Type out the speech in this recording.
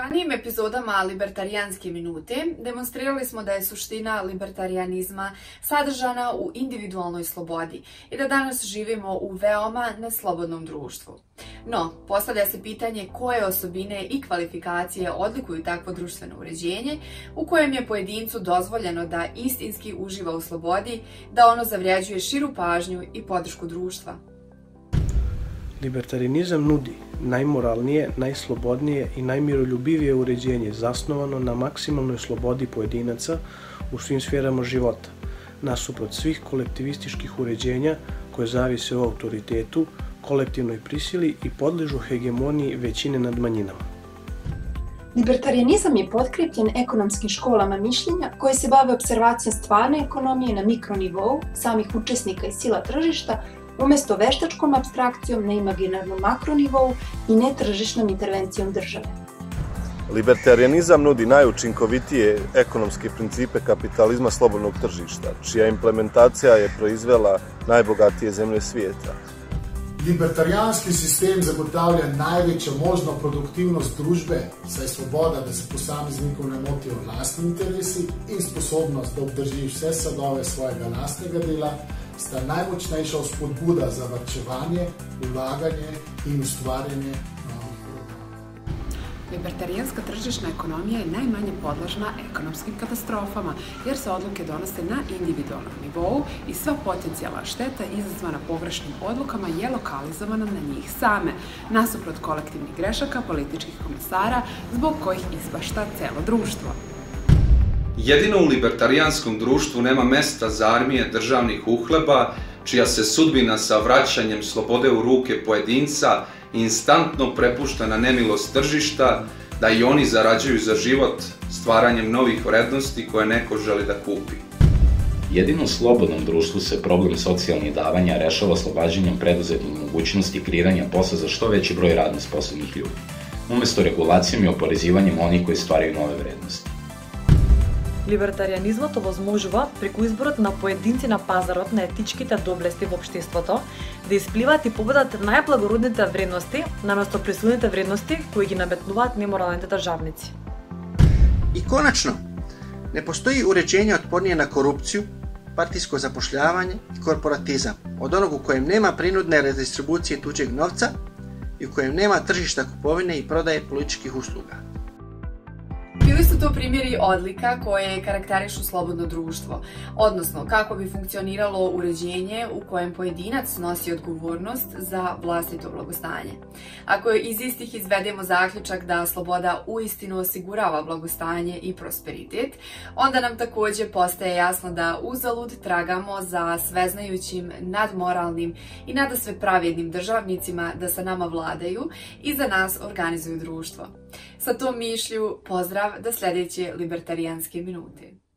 ranijim epizodama Libertarijanske minute demonstrirali smo da je suština libertarijanizma sadržana u individualnoj slobodi i da danas živimo u veoma neslobodnom društvu. No, postavlja se pitanje koje osobine i kvalifikacije odlikuju takvo društveno uređenje u kojem je pojedincu dozvoljeno da istinski uživa u slobodi, da ono zavređuje širu pažnju i podršku društva. Libertarijanizam nudi najmoralnije, najslobodnije i najmiroljubivije uređenje zasnovano na maksimalnoj slobodi pojedinaca u svim sferama života, nasuprot svih kolektivističkih uređenja koje zavise o autoritetu, kolektivnoj prisili i podležu hegemoniji većine nad manjinama. Libertarijanizam je potkrijepljen ekonomskim školama mišljenja koje se bave observacijom stvarne ekonomije na mikronivou samih učesnika i sila tržišta, umjesto veštačkom apstrakcijom na imaginarnom makronivou i netržišnom intervencijom države. Libertarijanizam nudi najučinkovitije ekonomske principe kapitalizma slobodnog tržišta, čija implementacija je proizvela najbogatije zemlje svijeta. Libertarijanski sistem zagotavlja največjo možno produktivnost družbe, saj svoboda, da se posameznikov ne motijo lastni interesi in sposobnost, da obdrži vse sadove svojega lastnega dela, sta najmočnejša spodbuda za varčevanje, ulaganje in ustvarjanje novih programa. Libertarijanska tržišna ekonomija je najmanje podložna ekonomskim katastrofama, jer se odluke donose na individualnom nivou i sva potencijalna šteta izazvana pogrešnim odlukama je lokalizovana na njih same, nasuprot kolektivnih grešaka političkih komesara zbog kojih ispašta celo društvo. Jedino u libertarijanskom društvu nema mesta za armije državnih uhleba, čija se sudbina sa vraćanjem slobode u ruke pojedinca instantno prepušta na nemilost tržišta, da i oni zarađuju za život stvaranjem novih vrednosti koje neko želi da kupi. Jedino u slobodnom društvu se problem socijalnih davanja rešava oslobađanjem preduzetnih mogućnosti kreiranja posla za što veći broj radno sposobnih ljudi, umjesto regulacijom i oporezivanjem onih koji stvaraju nove vrednosti. Либертаријанизмот овозможува преку изборот на поединци на пазарот на етичките доблести во општеството да испливаат и победат најблагородните вредности наместо присилните вредности кои ги наметнуваат неморалните државници. I konačno, ne postoji uređenje otpornije na korupciju, partijsko zapošljavanje i korporatizam od onog u kojem nema prinudne redistribucije tuđeg novca i u kojem nema tržišta kupovine i prodaje političkih usluga. Bili su to primjeri odlika koje karakterišu slobodno društvo, odnosno kako bi funkcioniralo uređenje u kojem pojedinac nosi odgovornost za vlastito blagostanje. Ako iz istih izvedemo zaključak da sloboda uistinu osigurava blagostanje i prosperitet, onda nam također postaje jasno da uzalud tragamo za sveznajućim, nadmoralnim i nadasve pravednim državnicima da sa nama vladaju i za nas organizuju društvo. Sa tom mišlju pozdrav do sljedeće Libertarijanske minute.